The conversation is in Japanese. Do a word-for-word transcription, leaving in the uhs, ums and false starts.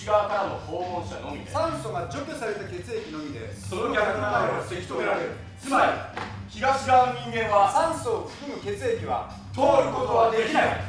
側からの訪問者のみで、 酸素が除去された血液のみでその逆流れをせき止められる。つまり東側の人間は酸素を含む血液は通ることはできない。